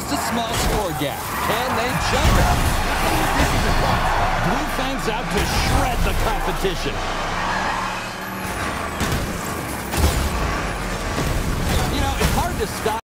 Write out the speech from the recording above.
just a small score gap. Can they jump it? Blue Fang's out to shred the competition. You know, it's hard to stop.